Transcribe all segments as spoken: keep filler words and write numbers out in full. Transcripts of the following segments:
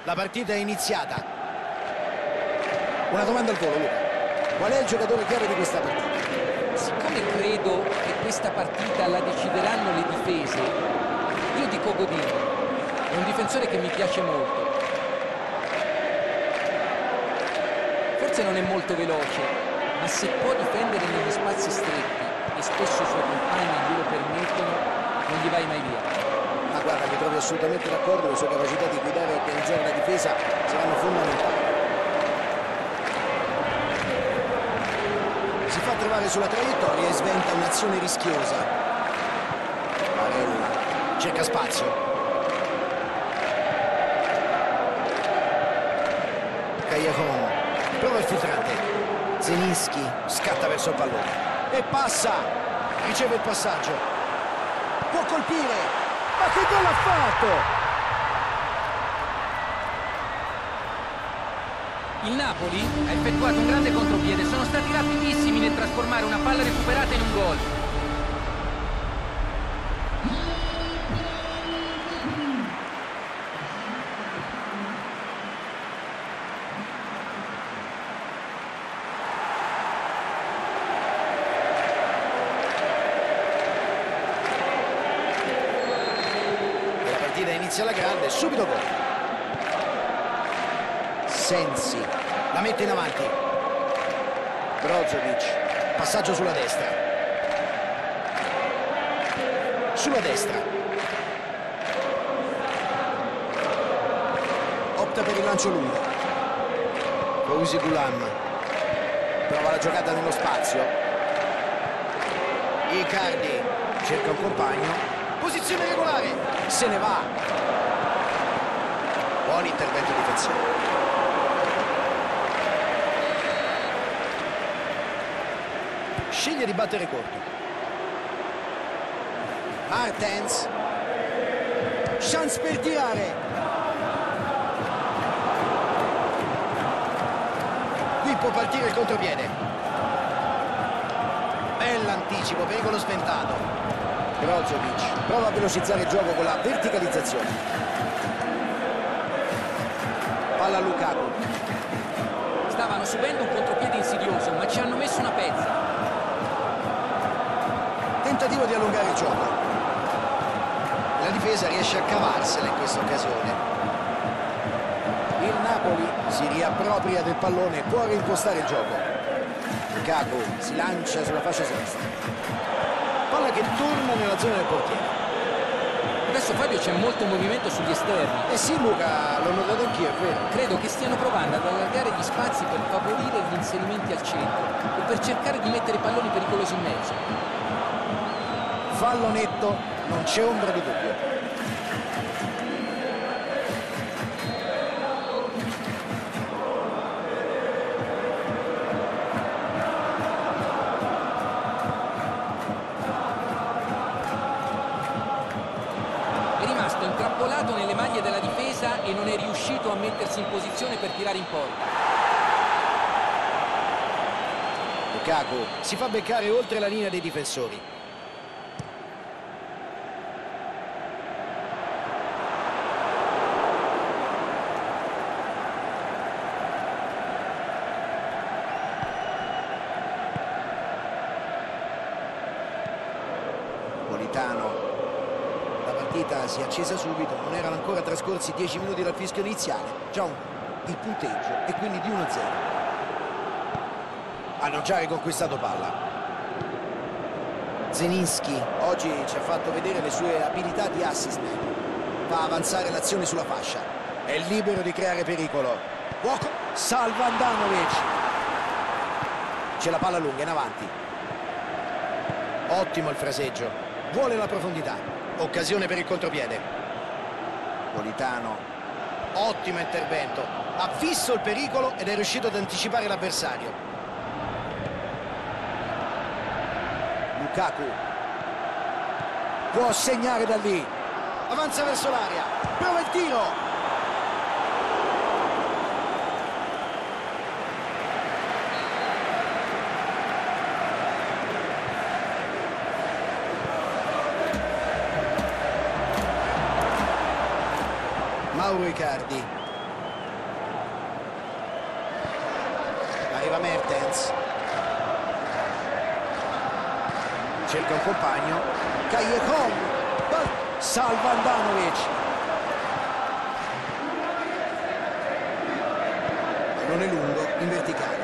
La partita è iniziata. Una domanda al volo, Luca. Qual è il giocatore chiave di questa partita? Siccome credo che questa partita la decideranno le difese, io dico Godin. È un difensore che mi piace molto. Forse non è molto veloce, ma se può difendere negli spazi stretti, e spesso i suoi compagni glielo permettono, non gli vai mai via. Ma guarda, mi trovo assolutamente d'accordo, le sue capacità di guidare e organizzare la difesa saranno fondamentali. Si fa trovare sulla traiettoria e sventa un'azione rischiosa. Barella cerca spazio. Callejon prova il filtrante. Zelinski scatta verso il pallone e passa, riceve il passaggio, può colpire. Ma che gol ha fatto? Il Napoli ha effettuato un grande contropiede, sono stati rapidissimi nel trasformare una palla recuperata in un gol. Inizia la grande, subito gol. Sensi la mette in avanti. Brozovic, passaggio sulla destra. Sulla destra. Opta per il lancio lungo. Fauzi Gulam prova la giocata nello spazio. Icardi cerca un compagno. Posizione regolare, se ne va. Buon intervento difensivo. Sceglie di battere corto. Martens. Chance per tirare. Qui può partire il contropiede. Bell'anticipo, pericolo sventato. Brozovic prova a velocizzare il gioco con la verticalizzazione. Palla a Lukaku. Stavano subendo un contropiede insidioso, ma ci hanno messo una pezza. Tentativo di allungare il gioco. La difesa riesce a cavarsela in questa occasione. Il Napoli si riappropria del pallone e può reimpostare il gioco. Lukaku si lancia sulla fascia sinistra. Palla che torna nella zona del portiere. Adesso Fabio c'è molto movimento sugli esterni. Eh sì Luca, l'ho notato anch'io, è vero. Credo che stiano provando ad allargare gli spazi per favorire gli inserimenti al centro e per cercare di mettere palloni pericolosi in mezzo. Fallo netto, non c'è ombra di dubbio. Intrappolato nelle maglie della difesa e non è riuscito a mettersi in posizione per tirare in porta. Lukaku si fa beccare oltre la linea dei difensori. Politano. La partita si è accesa subito, non erano ancora trascorsi dieci minuti dal fischio iniziale. Già un, il punteggio è quindi di uno a zero. Hanno già riconquistato palla. Zelinski oggi ci ha fatto vedere le sue abilità di assist. Fa avanzare l'azione sulla fascia. È libero di creare pericolo. Buoco. Salva Andanovic. C'è la palla lunga in avanti. Ottimo il fraseggio. Vuole la profondità. Occasione per il contropiede. Politano. Ottimo intervento. Ha visto il pericolo ed è riuscito ad anticipare l'avversario. Lukaku. Può segnare da lì. Avanza verso l'area. Prova il tiro. Mauro Icardi arriva Mertens, cerca un compagno, Callejon, salva Andanovic, pallone lungo in verticale,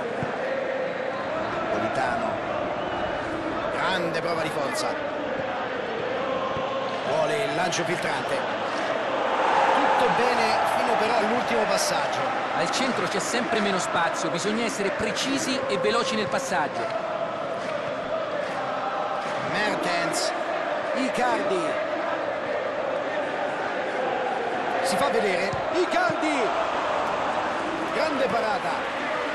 Politano, grande prova di forza, vuole il lancio filtrante, tutto bene fino però all'ultimo passaggio. Al centro c'è sempre meno spazio, bisogna essere precisi e veloci nel passaggio. Mertens, Icardi, si fa vedere, Icardi, grande parata.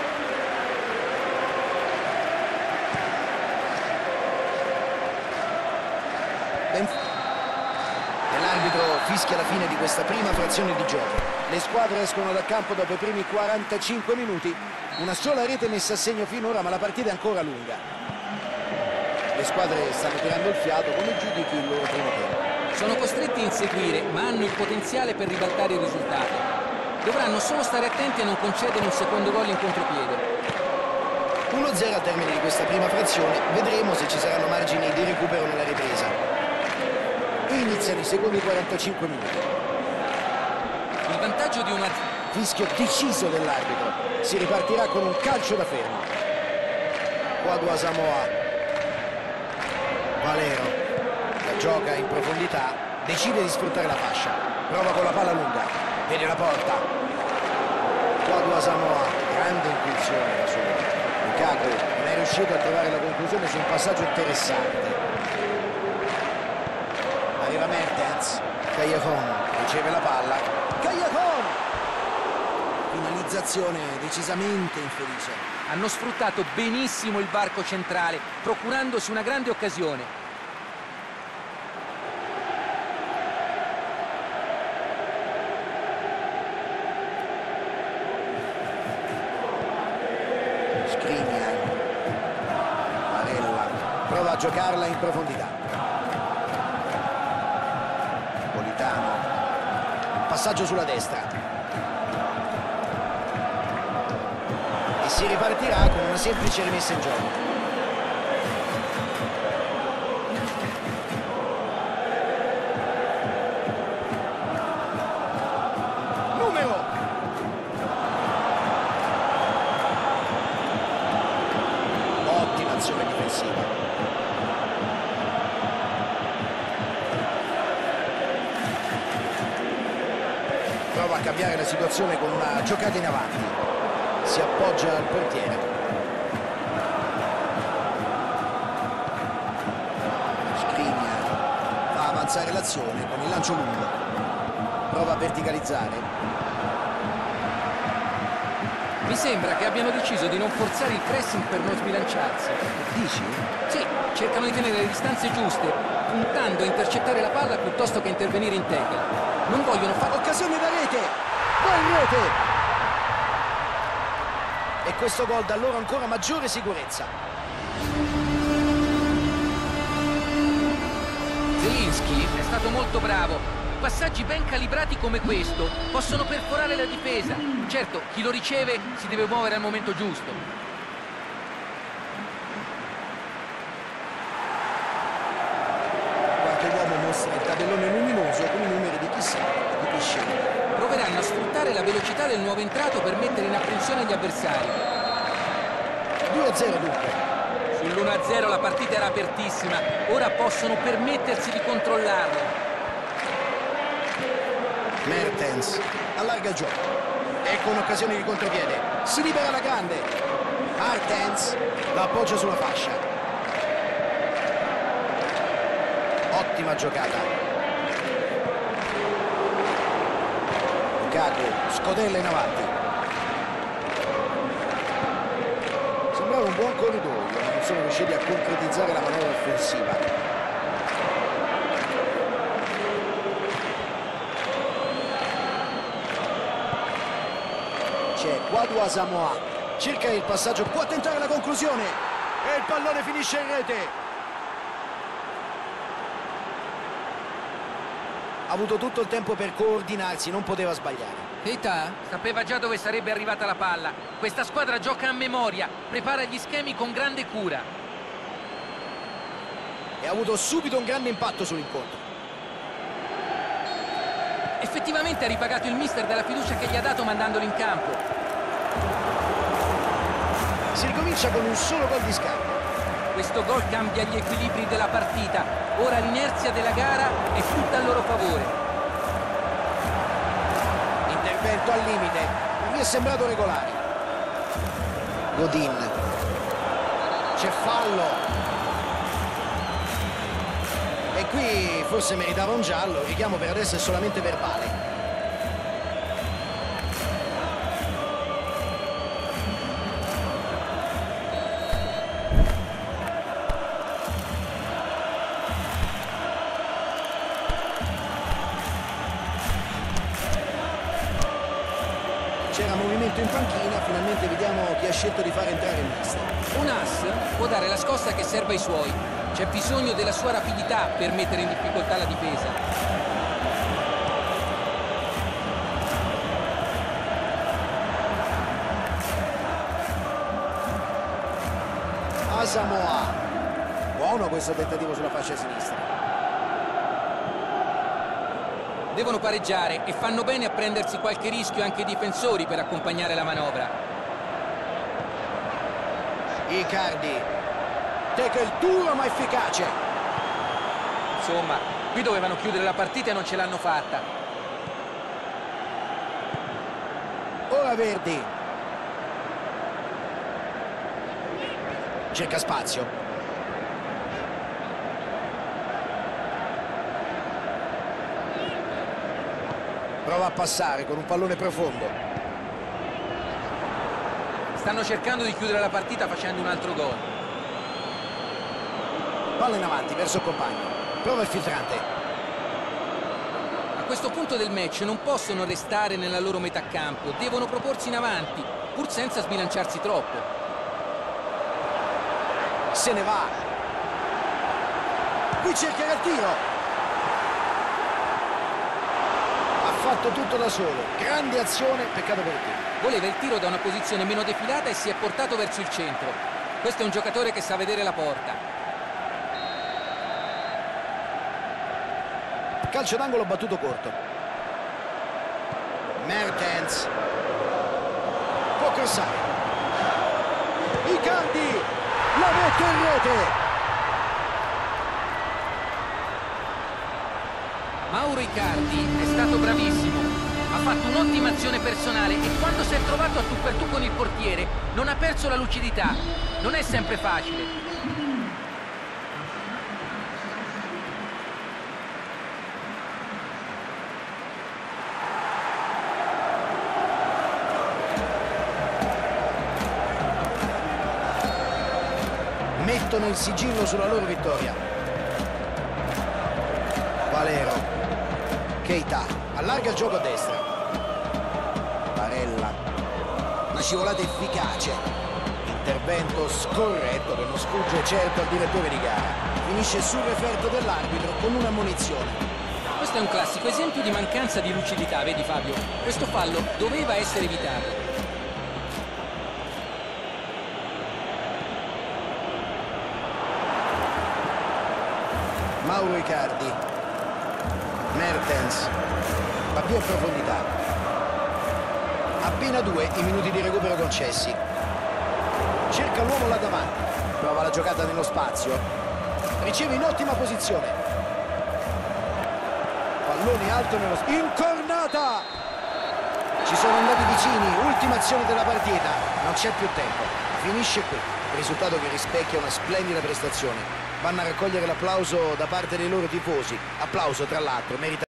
L'arbitro fischia la fine di questa prima frazione di gioco. Le squadre escono dal campo dopo i primi quarantacinque minuti. Una sola rete messa a segno finora, ma la partita è ancora lunga. Le squadre stanno tirando il fiato. Come giudichi il loro primo tempo? Sono costretti a inseguire, ma hanno il potenziale per ribaltare il risultato. Dovranno solo stare attenti a non concedere un secondo gol in contropiede. uno a zero al termine di questa prima frazione. Vedremo se ci saranno margini di recupero nella ripresa. Iniziano i secondi quarantacinque minuti. Il vantaggio di una... Fischio deciso dell'arbitro. Si ripartirà con un calcio da fermo. Kwadwo Asamoah. Valero. La gioca in profondità. Decide di sfruttare la fascia. Prova con la palla lunga. Vede la porta. Kwadwo Asamoah. Grande intuizione la sua. Lukaku non è riuscito a trovare la conclusione su un passaggio interessante. Arriva Mertens, Callejon riceve la palla, Callejon! Finalizzazione decisamente infelice. Hanno sfruttato benissimo il varco centrale, procurandosi una grande occasione. Skriniar, Barella, prova a giocarla in profondità. Passaggio sulla destra e si ripartirà con una semplice rimessa in gioco. Numero ottima azione difensiva. Prova a cambiare la situazione con una giocata in avanti. Si appoggia al portiere. Skriniar fa avanzare l'azione con il lancio lungo. Prova a verticalizzare. Mi sembra che abbiano deciso di non forzare il pressing per non sbilanciarsi. Dici? Sì, cercano di tenere le distanze giuste, puntando a intercettare la palla piuttosto che intervenire in tackle. Non vogliono fare occasione da rete, gol rete, e questo gol dà loro ancora maggiore sicurezza. Zielinski è stato molto bravo. Passaggi ben calibrati come questo possono perforare la difesa. Certo, chi lo riceve si deve muovere al momento giusto. Qualche uomo mostra il tabellone luminoso con i numeri di chi serve e di chi scende. Proveranno a sfruttare la velocità del nuovo entrato per mettere in apprensione gli avversari. due a zero dunque. Sull'uno a zero la partita era apertissima, ora possono permettersi di controllarlo. Mertens allarga il gioco. Ecco un'occasione di contropiede. Si libera la grande. Mertens la appoggia sulla fascia. Ottima giocata. Lukaku scodella in avanti. Sembrava un buon corridoio, ma non sono riusciti a concretizzare la manovra offensiva. C'è Kwadwo Asamoah, cerca il passaggio, può tentare la conclusione e il pallone finisce in rete. avuto tutto il tempo per coordinarsi, non poteva sbagliare. Keita? Sapeva già dove sarebbe arrivata la palla. Questa squadra gioca a memoria, prepara gli schemi con grande cura. E ha avuto subito un grande impatto sull'incontro. Effettivamente ha ripagato il mister della fiducia che gli ha dato mandandolo in campo. Si ricomincia con un solo gol di scambio. Questo gol cambia gli equilibri della partita. Ora l'inerzia della gara è tutta a loro favore. Intervento al limite, mi è sembrato regolare. Godin. C'è fallo. E qui forse meritava un giallo, il richiamo per adesso è solamente verbale. C'era movimento in panchina, finalmente vediamo chi ha scelto di fare entrare il mister. Un ass può dare la scossa che serve ai suoi. C'è bisogno della sua rapidità per mettere in difficoltà la difesa. Asamoah. Buono questo tentativo sulla fascia sinistra. Devono pareggiare e fanno bene a prendersi qualche rischio anche i difensori per accompagnare la manovra. Icardi. Tackle duro ma efficace. Insomma, qui dovevano chiudere la partita e non ce l'hanno fatta. Ora Verdi. Cerca spazio. Prova a passare con un pallone profondo. Stanno cercando di chiudere la partita facendo un altro gol. Palla in avanti verso il compagno. Prova il filtrante. A questo punto del match non possono restare nella loro metà campo, devono proporsi in avanti, pur senza sbilanciarsi troppo. Se ne va. Qui cercherà il tiro. Ha fatto tutto da solo. Grande azione, peccato per il tiro. Voleva il tiro da una posizione meno defilata e si è portato verso il centro. Questo è un giocatore che sa vedere la porta. Calcio d'angolo battuto corto. Mertens. Può crossare. Icardi. La mette in rete. Mauro Icardi è stato bravissimo. Ha fatto un'ottima azione personale e quando si è trovato a tu per tu con il portiere non ha perso la lucidità. Non è sempre facile. Mettono il sigillo sulla loro vittoria. Valero. Keita allarga il gioco a destra. Barella. Una scivolata efficace. Intervento scorretto che non sfugge certo al direttore di gara. Finisce sul referto dell'arbitro con un'ammonizione. Questo è un classico esempio di mancanza di lucidità, vedi Fabio? Questo fallo doveva essere evitato. Mauro Icardi. Mertens. Va più in profondità. Appena due i minuti di recupero concessi. Cerca l'uomo là davanti. Prova la giocata nello spazio. Riceve in ottima posizione. Pallone alto nello spazio. Incornata! Ci sono andati vicini. Ultima azione della partita. Non c'è più tempo. Finisce qui. Risultato che rispecchia una splendida prestazione. Vanno a raccogliere l'applauso da parte dei loro tifosi. Applauso tra l'altro meritato.